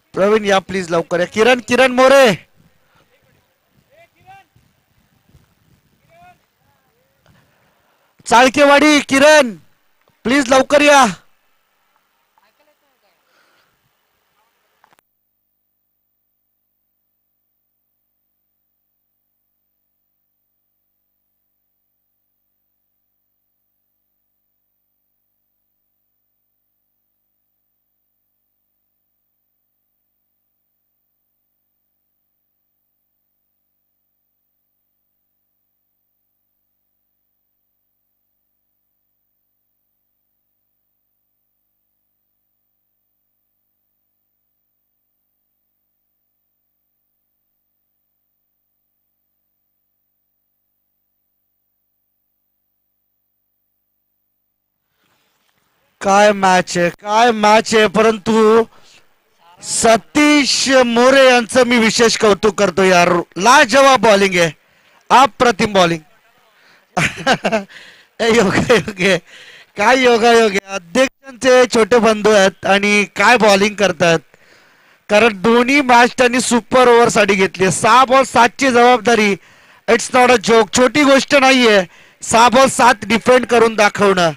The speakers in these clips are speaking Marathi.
प्रवीण या प्लीज लवकर या. किरण किरण मोरे चाळकेवाडी. किरण प्लीज लवकर या. काय मॅच आहे, काय मॅच आहे. परंतु सतीश मोरे यांचं मी विशेष कौतुक करतो यार. लाजवाब बॉलिंग आहे, अप्रतिम बॉलिंग. योगा योगे काय योगा योगे. अध्यक्षांचे छोटे बंधू आहेत आणि काय बॉलिंग करतात. कारण दोन्ही मॅच त्यांनी सुपर ओव्हर साठी घेतली. 6 बॉल 7 ची जबाबदारी. इट्स नॉट अ जोक, छोटी गोष्ट नाहीये. 6 बॉल 7 डिफेंड करून दाखवणं.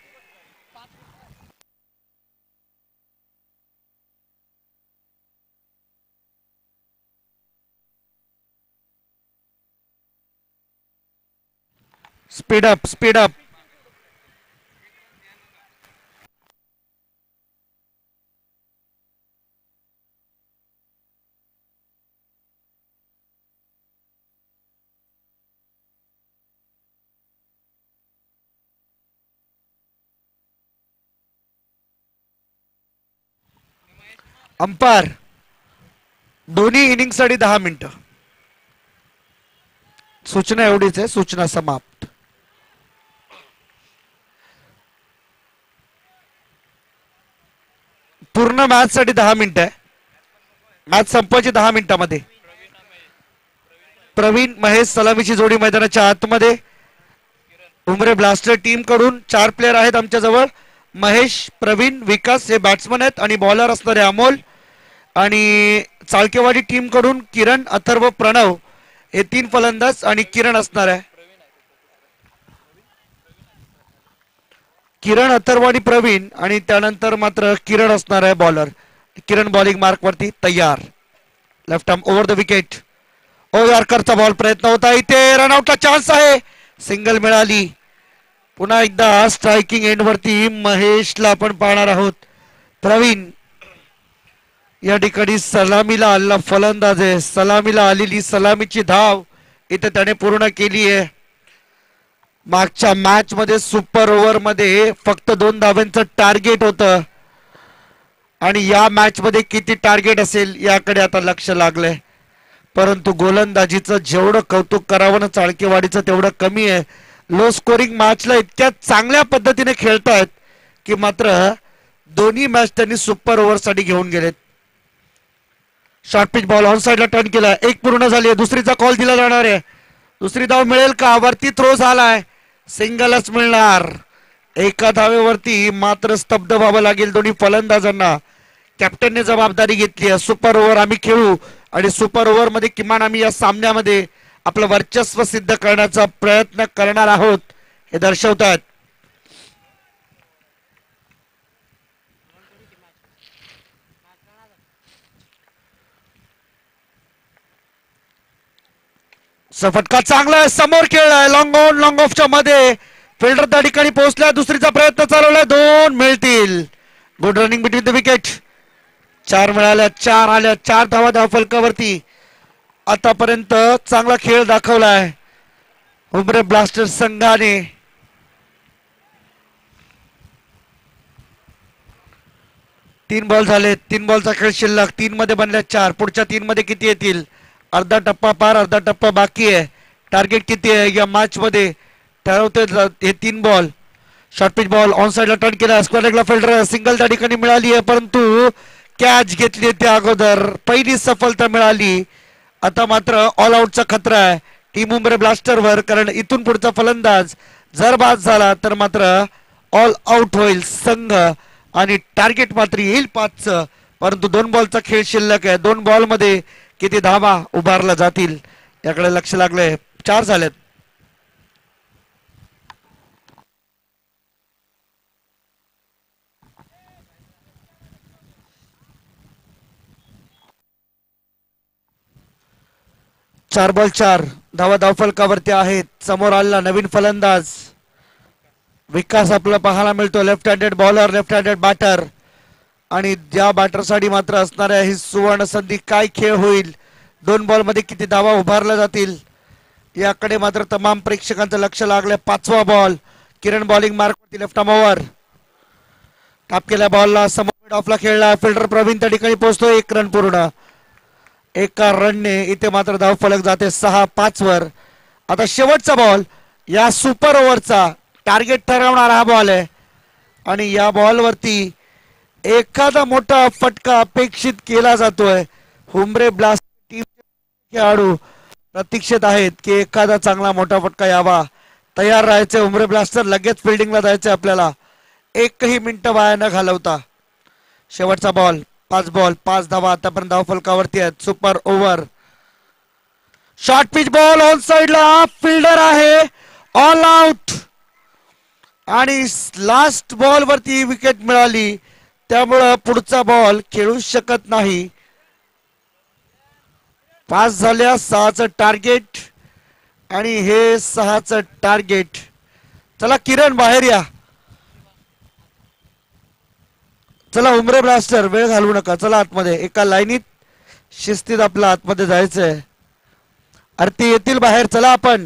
Speed up speed up. Umpire दोन्ही इनिंग साठी 10 मिनिटं. सूचना एवढीच आहे. सूचना समाप्त. पूर्ण मॅच साठी 10 मिनिटं आहे. मॅच संपवायची 10 मिनिटांमध्ये. प्रवीण महेश सलामीची जोडी मैदानाच्या आतमध्ये. उमरे ब्लास्टर टीम कडून 4 प्लेयर आहेत आमच्या जवळ. महेश, प्रवीण, विकास हे बॅट्समन आहेत आणि बॉलर असणारे अमोल. आणि चाळकेवाडी टीम कडून किरण, अथर्व, प्रणव हे 3 फलंदाज आणि किरण असणार आहे. किरण, अथर्व आणि प्रवीण आणि त्यानंतर मात्र किरण असणार आहे बॉलर. किरण बॉलिंग मार्क वरती तयार. Left arm over the wicket. ओ यॉर्करचा बॉल प्रयत्न होता. इथे रनआउटला चान्स आहे. सिंगल मिळाली. पुन्हा एकदा स्ट्रायकिंग एंड वरती महेशला आपण पाहणार आहोत. प्रवीण या ठिकाणी सलामीला आलेला फलंदाज आहे. सलामीला आलेली सलामीची धाव इथे त्याने पूर्ण केली आहे. मागच्या मॅच मध्ये सुपर ओव्हर मध्ये फक्त 2 धावांचं टार्गेट होतं आणि या मॅच मध्ये किती टार्गेट असेल याकडे आता लक्ष लागलंय. परंतु गोलंदाजीचं जेवढं कौतुक करावं ना चाळकेवाडीचं तेवढं कमी आहे. लो स्कोरिंग मॅचला इतक्या चांगल्या पद्धतीने खेळतायत की मात्र दोन्ही मॅच त्यांनी सुपर ओव्हर साठी घेऊन गेलेत. शॉर्ट पिच बॉल ऑन साइडला टर्न केला. 1 पूर्ण झाली. दुसरीचा कॉल दिला जाणार आहे. दुसरी धाव मिळेल का. वरती थ्रो झालाय. सिंगलच मिळणार. एका धावेवरती मात्र स्तब्ध व्हावं लागेल दोन्ही फलंदाजांना. कॅप्टनने जबाबदारी घेतली आहे. सुपर ओव्हर आम्ही खेळू आणि सुपर ओव्हर मध्ये किमान आम्ही या सामन्यामध्ये आपलं वर्चस्व सिद्ध करण्याचा प्रयत्न करणार आहोत हे दर्शवतात. फटका चांगला आहे. समोर खेळलाय. लॉंग ऑन लॉंग ऑफच्या मध्ये फिल्डर त्या ठिकाणी पोहोचला. दुसरीचा प्रयत्न चालवलाय. 2 मिळतील. Good running between the wicket. 4 मिळाल्या. 4 आल्या. 4 धावा धाव फलकावरती. आतापर्यंत चांगला खेळ दाखवलाय उमरे ब्लास्टर संघाने. तीन बॉल झाले. 3 बॉलचा खेळ शिल्लक. 3 मध्ये बनल्या 4. पुढच्या 3 मध्ये किती येतील. अर्धा टप्पा पार. अर्धा टप्पा बाकी आहे. टार्गेट किती आहे या मॅच मध्ये ठरवते हे 3 ball. Short pitch ball on साइडला टर्न केला. स्क्वेअर लेगला फिल्डर सिंगल त्या ठिकाणी मिळाली आहे. परंतु कॅच घेतली त्या अगोदर पहिली सफलता मिळाली. आता मात्र ऑल आउटचा खतरा आहे टीम उमरे ब्लास्टरवर. कारण इथून पुढचा फलंदाज जर बाद झाला तर मात्र ऑल आउट होईल संघ आणि टार्गेट मात्र येईल 5चं. परंतु 2 बॉलचा खेळ शिल्लक आहे. 2 बॉल मध्ये किती धावा उभारल्या जातील याकडे लक्ष लागले. 4 झालेत. चार बॉल 4 धावा धावफलकावरती आहेत. समोर आलेला नवीन फलंदाज विकास आपल्याला पाहायला मिळतो. Left handed bowler, left handed batter, आणि ज्या बॅटरसाठी मात्र असणाऱ्या ही सुवर्ण संधी. काय खेळ होईल, 2 बॉल मध्ये किती धावा उभारल्या जातील याकडे मात्र तमाम प्रेक्षकांचं लक्ष लागलंय. 5वा ball, Kiran bowling mark left arm over. Tap केल्या बॉलला समोर मिड ऑफला खेळला. फिल्डर प्रवीण त्या ठिकाणी पोहोचतो. 1 रन पूर्ण. एका रनने इथे मात्र धाव फलक जाते 6-5 वर. आता शेवटचा बॉल या सुपर ओव्हरचा टार्गेट ठरवणारा हा बॉल आहे आणि या बॉलवरती एखादा मोठा फटका अपेक्षित केला जातोय. हुंबरे ब्लास्ट टीम खेळाडू प्रतीक्षेत आहेत की एखादा चांगला मोठा फटका यावा. तयार राहायचे हुंबरे ब्लास्टर. लगेच फिल्डिंगला जायचं आपल्याला. 1ही मिनिट वाया न घालवता. शेवटचा बॉल. 5 बॉल 5 धावा आतापर्यंत धाव फलकावरती आहेत. Super over. Short pitch ball on साइडला. फिल्डर आहे ऑल आउट आणि लास्ट बॉल वरती विकेट मिळाली. त्यामुळं पुढचा बॉल खेळू शकत नाही. 5 झाल्या. 6चं टार्गेट आणि हे 6चं टार्गेट. चला किरण बाहेर या. चला हुंबरे ब्लास्टर वेळ घालवू नका. चला आतमध्ये. एका लाईनीत शिस्तीत आपला आतमध्ये जायचंय. अरे ते येतील बाहेर. चला आपण.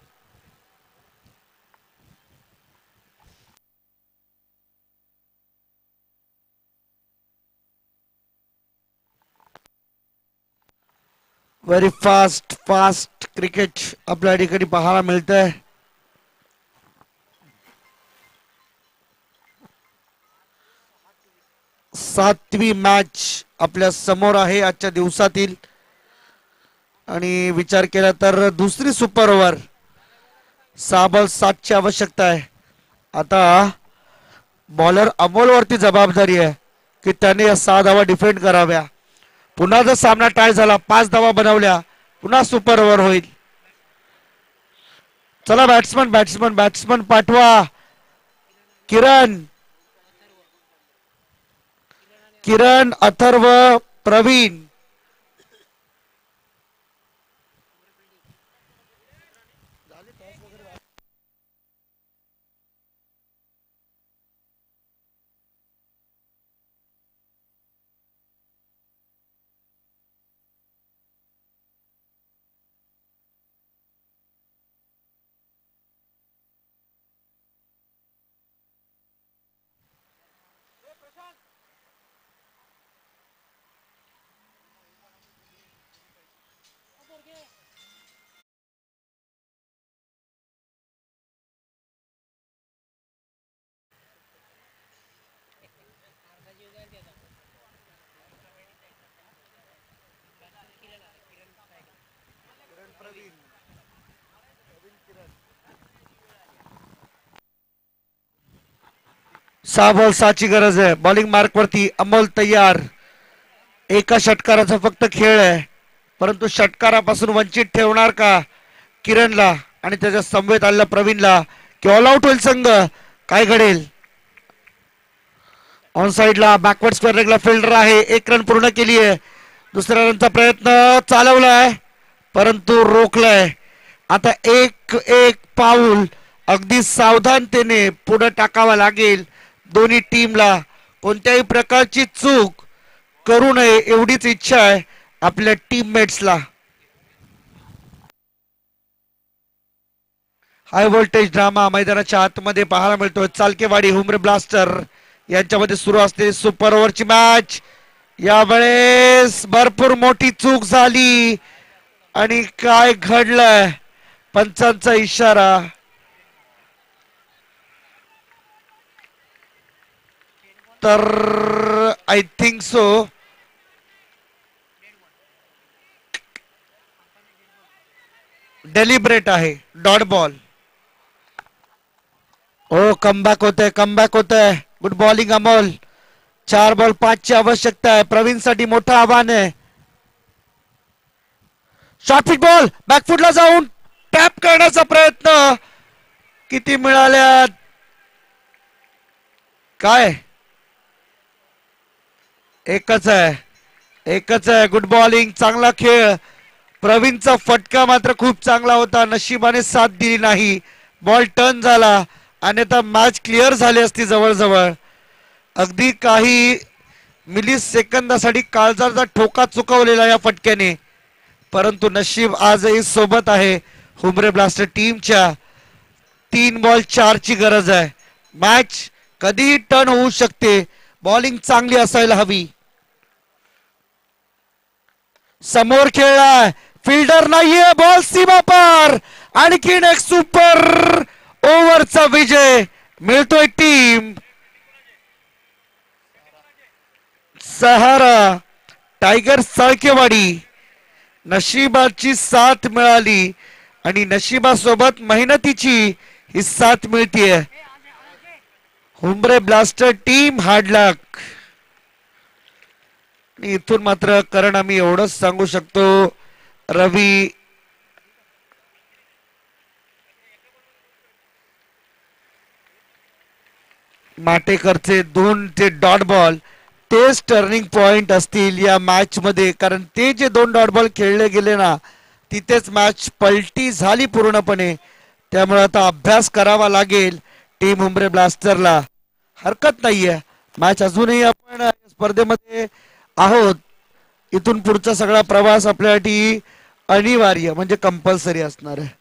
व्हेरी फास्ट फास्ट क्रिकेट आपल्या ठिकाणी पाहायला मिळतंय. सातवी मॅच आपल्या समोर आहे आजच्या दिवसातील आणि विचार केला तर दुसरी सुपर ओव्हर. 6 बॉल 7ची आवश्यकता आहे. आता बॉलर अमोल वरती जबाबदारी आहे की त्याने या 6 धावा डिफेंड कराव्या. पुन्हा जर सामना टाय झाला, 5 धावा बनवल्या, पुन्हा सुपर ओव्हर होईल. चला बॅट्समन बॅट्समन बॅट्समन पाठवा. किरण किरण अथर्व प्रवीण. सहा बॉल 6ची गरज आहे. बॉलिंग मार्क वरती अमोल तयार. एका षटकाराचा फक्त खेळ आहे, परंतु षटकारापासून वंचित ठेवणार का किरणला आणि त्याच्या समवेत आलेल्या प्रवीणला की ऑल आउट होईल संघ? काय घडेल? ऑन साइडला बॅकवर्ड स्क्वेअर लेगला फिल्डर आहे. 1 रन पूर्ण केली आहे. दुसऱ्या रनचा प्रयत्न चालवलाय परंतु रोखलाय. आता एक पाऊल अगदी सावधानतेने पुढे टाकावा लागेल. दोन्ही टीमला कोणत्याही प्रकारची चूक करू नये एवढीच इच्छा आहे आपल्या टीममेट्सला. हाय व्होल्टेज ड्रामा मैदानाच्या आतमध्ये पाहायला मिळतोय. चालकेवाडी हुंबरे ब्लास्टर यांच्यामध्ये सुरू असते सुपर ओव्हरची मॅच. यावेळेस भरपूर मोठी चूक झाली आणि काय घडलंय? पंचांचा इशारा. तर आय थिंक सो डेलिब्रेट आहे. Dot ball. ओ कमबॅक होते, कमबॅक होते. Good bowling Amol. 4 बॉल 5 ची आवश्यकता आहे. प्रवीणसाठी मोठं आव्हान आहे. शॉर्ट पिच बॉल बॅकफुटला जाऊन टॅप करण्याचा प्रयत्न. किती मिळाल्या काय? एकच आहे. गुड बॉलिंग, चांगला खेळ. प्रवीणचा फटका मात्र खूप चांगला होता. नशिबाने साथ दिली नाही. बॉल टर्न झाला आणि आता मॅच क्लिअर झाली असती जवळजवळ. अगदी काही मिली सेकंदासाठी काळजाचा ठोका चुकवलेला या फटक्याने. परंतु नशीब आजही सोबत आहे हुंबरे ब्लास्टर टीमच्या. 3 बॉल 4 ची गरज आहे. मॅच कधीही टर्न होऊ शकते. बॉलिंग चांगली असायला हवी. समोर खेळलाय, फिल्डर नाहीये, बॉल सीमा पार. आणखीन एक सुपर ओव्हरचा विजय मिळतोय टीम सहारा टायगर साळकेवाडी. नशिबाची साथ मिळाली आणि नशिबासोबत मेहनतीची ही साथ मिळतीये. Humbare blaster team hard luck. इथून मात्र कारण आम्ही एवढंच सांगू शकतो, रवी माटेकरचे 2 ते डॉट बॉल तेच टर्निंग पॉइंट असतील या मॅच मध्ये. कारण ते जे 2 डॉट बॉल खेळले गेले ना, तिथेच मॅच पलटी झाली पूर्णपणे. त्यामुळे आता अभ्यास करावा लागेल टीम हुंबरे ब्लास्टरला. हरकत नाहीये, मॅच अजूनही आपण स्पर्धेमध्ये आहोत. इथून पुढचा सगळा प्रवास आपल्यासाठी अनिवार्य म्हणजे कंपल्सरी असणार आहे.